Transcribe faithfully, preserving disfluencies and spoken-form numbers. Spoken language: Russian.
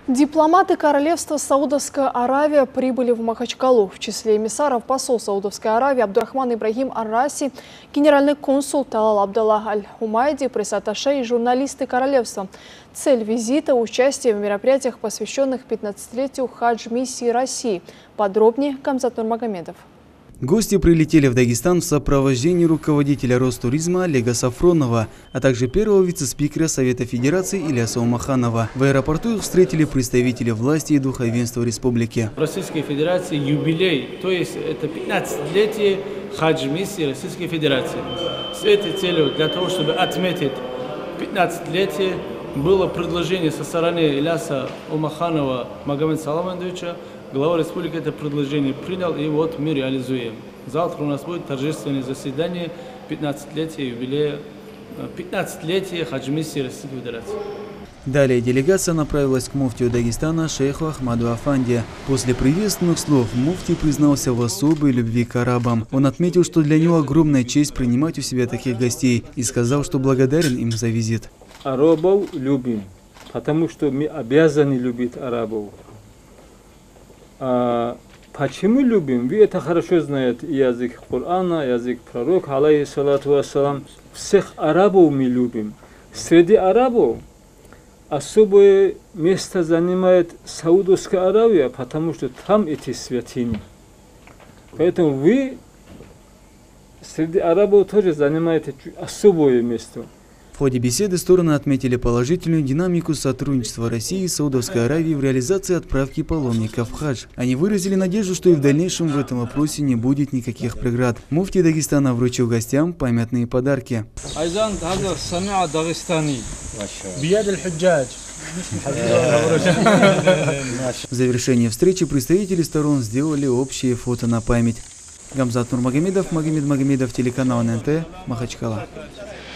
Дипломаты королевства Саудовская Аравия прибыли в Махачкалу. В числе эмиссаров посол Саудовской Аравии Абдурахман Ибрагим Ар-Раси, генеральный консул Талал Абдаллах Аль-Хумайди, пресс-атташе и журналисты королевства. Цель визита – участие в мероприятиях, посвященных пятнадцатилетию хадж-миссии России. Подробнее Камзат Нурмагомедов. Гости прилетели в Дагестан в сопровождении руководителя Ростуризма Олега Сафронова, а также первого вице-спикера Совета Федерации Ильяса Умаханова. В аэропорту их встретили представители власти и духовенства республики. В Российской Федерации юбилей, то есть это пятнадцатилетие хадж-миссии Российской Федерации. С этой целью, для того, чтобы отметить пятнадцатилетие, было предложение со стороны Ильяса Умаханова Магомеда Саламандовича. Глава республики это предложение принял, и вот мы реализуем. Завтра у нас будет торжественное заседание пятнадцатилетия юбилея, пятнадцатилетия хадж-миссии Российской Федерации. Далее делегация направилась к муфтию Дагестана шейху Ахмаду Афанди. После приветственных слов муфти признался в особой любви к арабам. Он отметил, что для него огромная честь принимать у себя таких гостей, и сказал, что благодарен им за визит. Арабов любим, потому что мы обязаны любить арабов. А почему любим? Вы это хорошо знаете. Язык Корана, язык пророка, алейхиссалату вассалам. Всех арабов мы любим. Среди арабов особое место занимает Саудовская Аравия, потому что там эти святыни. Поэтому вы среди арабов тоже занимаете особое место. В ходе беседы стороны отметили положительную динамику сотрудничества России и Саудовской Аравии в реализации отправки паломников в хадж. Они выразили надежду, что и в дальнейшем в этом вопросе не будет никаких преград. Муфти Дагестана вручил гостям памятные подарки. В завершении встречи представители сторон сделали общее фото на память. Камзат Нурмагомедов, Магомед Магомедов, телеканал эн эн тэ, Махачкала.